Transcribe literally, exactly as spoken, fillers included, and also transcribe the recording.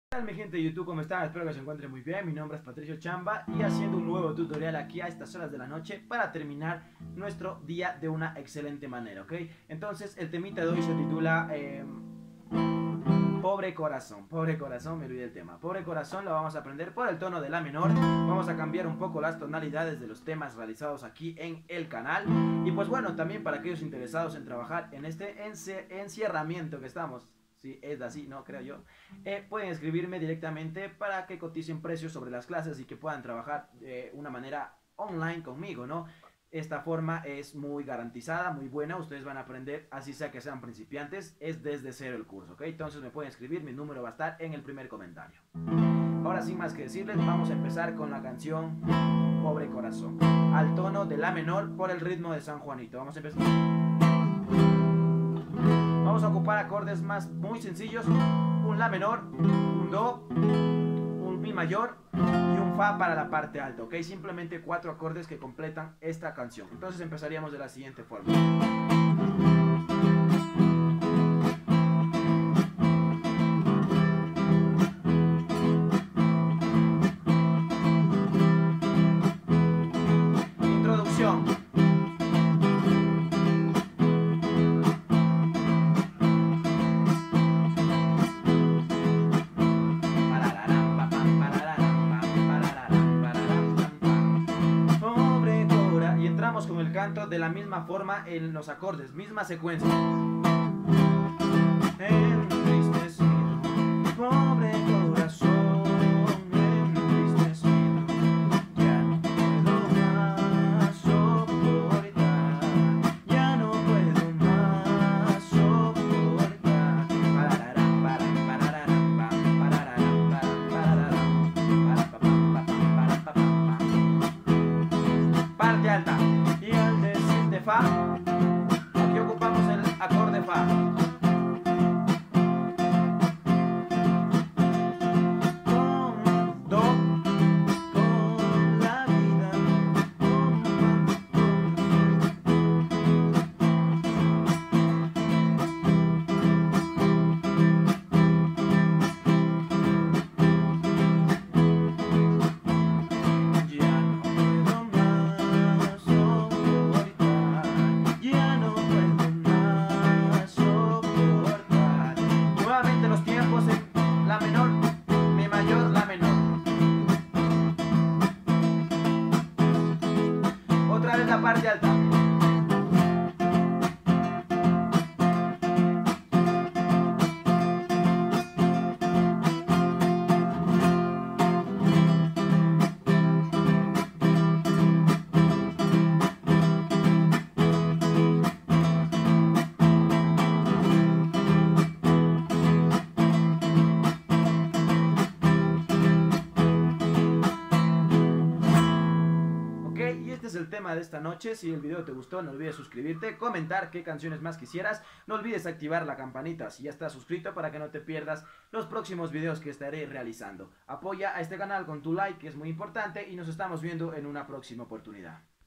¿Qué tal mi gente de YouTube? ¿Cómo están? Espero que se encuentren muy bien. Mi nombre es Patricio Chamba y haciendo un nuevo tutorial aquí a estas horas de la noche para terminar nuestro día de una excelente manera, ¿ok? Entonces el temita de hoy se titula eh, Pobre Corazón. Pobre Corazón, me olvidé el tema. Pobre Corazón lo vamos a aprender por el tono de la menor. Vamos a cambiar un poco las tonalidades de los temas realizados aquí en el canal. Y pues bueno, también para aquellos interesados en trabajar en este encierramiento que estamos, si es así, no creo yo, eh, pueden escribirme directamente para que coticen precios sobre las clases y que puedan trabajar de una manera online conmigo, ¿no? Esta forma es muy garantizada, muy buena, ustedes van a aprender, así sea que sean principiantes, es desde cero el curso, ¿ok? Entonces me pueden escribir, mi número va a estar en el primer comentario. Ahora sin más que decirles, vamos a empezar con la canción Pobre Corazón, al tono de la menor por el ritmo de San Juanito. Vamos a empezar. Vamos a ocupar acordes más muy sencillos, un la menor, un do, un mi mayor y un fa para la parte alta, ¿ok? Simplemente cuatro acordes que completan esta canción. Entonces empezaríamos de la siguiente forma. Introducción. Con el canto de la misma forma en los acordes, misma secuencia. Entristecido, pobre corazón, entristecido, ya no puedo más soportar, ya no puedo más soportar. Parararán, paran, parararán, pam, parararán, paran, parararán, para, pa, pam, pa, pam, para, pa, pam, pam. Parte alta. Y al decir de fa, aquí ocupamos el acorde fa. Con do, con la vida, los tiempos en la menor, mi mayor, la menor. Otra vez la parte alta. Este es el tema de esta noche. Si el video te gustó, no olvides suscribirte, comentar qué canciones más quisieras, no olvides activar la campanita si ya estás suscrito para que no te pierdas los próximos videos que estaré realizando. Apoya a este canal con tu like, que es muy importante, y nos estamos viendo en una próxima oportunidad.